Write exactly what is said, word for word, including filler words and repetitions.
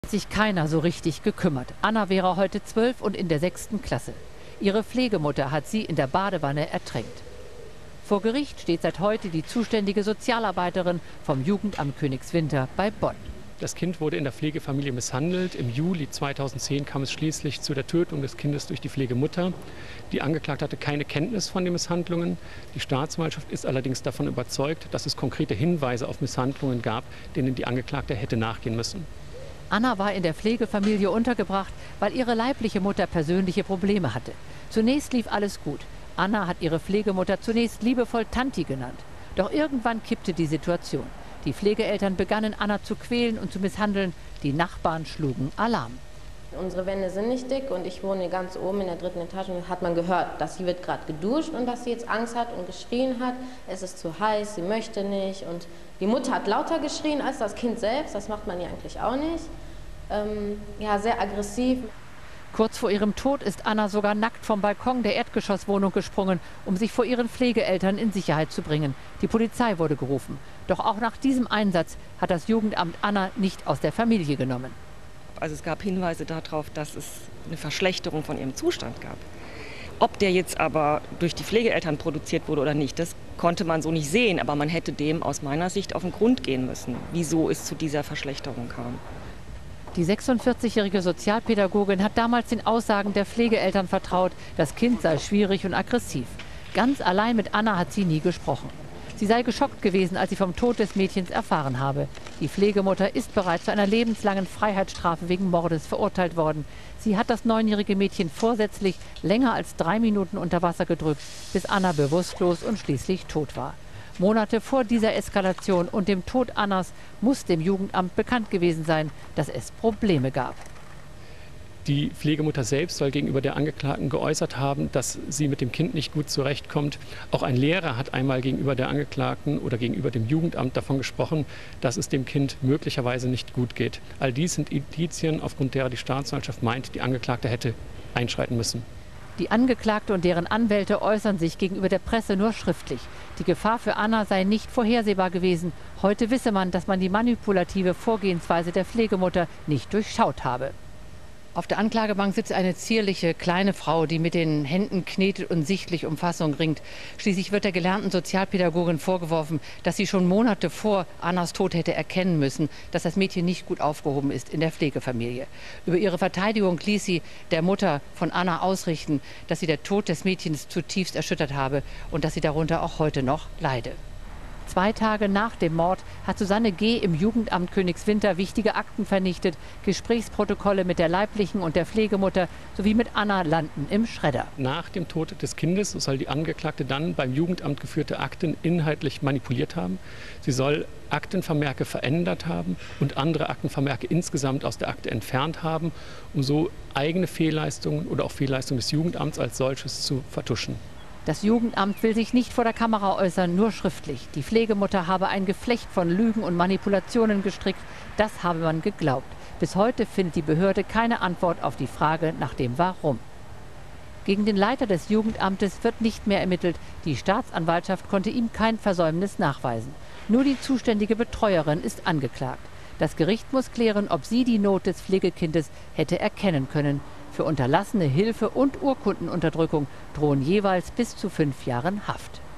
Sich keiner so richtig gekümmert. Anna wäre heute zwölf und in der sechsten Klasse. Ihre Pflegemutter hat sie in der Badewanne ertränkt. Vor Gericht steht seit heute die zuständige Sozialarbeiterin vom Jugendamt Königswinter bei Bonn. Das Kind wurde in der Pflegefamilie misshandelt. Im Juli zweitausendzehn kam es schließlich zu der Tötung des Kindes durch die Pflegemutter. Die Angeklagte hatte keine Kenntnis von den Misshandlungen. Die Staatsanwaltschaft ist allerdings davon überzeugt, dass es konkrete Hinweise auf Misshandlungen gab, denen die Angeklagte hätte nachgehen müssen. Anna war in der Pflegefamilie untergebracht, weil ihre leibliche Mutter persönliche Probleme hatte. Zunächst lief alles gut. Anna hat ihre Pflegemutter zunächst liebevoll Tanti genannt. Doch irgendwann kippte die Situation. Die Pflegeeltern begannen Anna zu quälen und zu misshandeln. Die Nachbarn schlugen Alarm. Unsere Wände sind nicht dick und ich wohne ganz oben in der dritten Etage und hat man gehört, dass sie wird gerade geduscht und dass sie jetzt Angst hat und geschrien hat. Es ist zu heiß, sie möchte nicht und die Mutter hat lauter geschrien als das Kind selbst. Das macht man ja eigentlich auch nicht. Ähm, ja, sehr aggressiv. Kurz vor ihrem Tod ist Anna sogar nackt vom Balkon der Erdgeschosswohnung gesprungen, um sich vor ihren Pflegeeltern in Sicherheit zu bringen. Die Polizei wurde gerufen. Doch auch nach diesem Einsatz hat das Jugendamt Anna nicht aus der Familie genommen. Also es gab Hinweise darauf, dass es eine Verschlechterung von ihrem Zustand gab. Ob der jetzt aber durch die Pflegeeltern produziert wurde oder nicht, das konnte man so nicht sehen. Aber man hätte dem aus meiner Sicht auf den Grund gehen müssen, wieso es zu dieser Verschlechterung kam. Die sechsundvierzigjährige Sozialpädagogin hat damals den Aussagen der Pflegeeltern vertraut, das Kind sei schwierig und aggressiv. Ganz allein mit Anna hat sie nie gesprochen. Sie sei geschockt gewesen, als sie vom Tod des Mädchens erfahren habe. Die Pflegemutter ist bereits zu einer lebenslangen Freiheitsstrafe wegen Mordes verurteilt worden. Sie hat das neunjährige Mädchen vorsätzlich länger als drei Minuten unter Wasser gedrückt, bis Anna bewusstlos und schließlich tot war. Monate vor dieser Eskalation und dem Tod Annas muss dem Jugendamt bekannt gewesen sein, dass es Probleme gab. Die Pflegemutter selbst soll gegenüber der Angeklagten geäußert haben, dass sie mit dem Kind nicht gut zurechtkommt. Auch ein Lehrer hat einmal gegenüber der Angeklagten oder gegenüber dem Jugendamt davon gesprochen, dass es dem Kind möglicherweise nicht gut geht. All dies sind Indizien, aufgrund derer die Staatsanwaltschaft meint, die Angeklagte hätte einschreiten müssen. Die Angeklagte und deren Anwälte äußern sich gegenüber der Presse nur schriftlich. Die Gefahr für Anna sei nicht vorhersehbar gewesen. Heute wisse man, dass man die manipulative Vorgehensweise der Pflegemutter nicht durchschaut habe. Auf der Anklagebank sitzt eine zierliche, kleine Frau, die mit den Händen knetet und sichtlich um Fassung ringt. Schließlich wird der gelernten Sozialpädagogin vorgeworfen, dass sie schon Monate vor Annas Tod hätte erkennen müssen, dass das Mädchen nicht gut aufgehoben ist in der Pflegefamilie. Über ihre Verteidigung ließ sie der Mutter von Anna ausrichten, dass sie der Tod des Mädchens zutiefst erschüttert habe und dass sie darunter auch heute noch leide. Zwei Tage nach dem Mord hat Susanne G. im Jugendamt Königswinter wichtige Akten vernichtet. Gesprächsprotokolle mit der leiblichen und der Pflegemutter sowie mit Anna landen im Schredder. Nach dem Tod des Kindes soll die Angeklagte dann beim Jugendamt geführte Akten inhaltlich manipuliert haben. Sie soll Aktenvermerke verändert haben und andere Aktenvermerke insgesamt aus der Akte entfernt haben, um so eigene Fehlleistungen oder auch Fehlleistungen des Jugendamts als solches zu vertuschen. Das Jugendamt will sich nicht vor der Kamera äußern, nur schriftlich. Die Pflegemutter habe ein Geflecht von Lügen und Manipulationen gestrickt. Das habe man geglaubt. Bis heute findet die Behörde keine Antwort auf die Frage nach dem Warum. Gegen den Leiter des Jugendamtes wird nicht mehr ermittelt. Die Staatsanwaltschaft konnte ihm kein Versäumnis nachweisen. Nur die zuständige Betreuerin ist angeklagt. Das Gericht muss klären, ob sie die Not des Pflegekindes hätte erkennen können. Für unterlassene Hilfe und Urkundenunterdrückung drohen jeweils bis zu fünf Jahren Haft.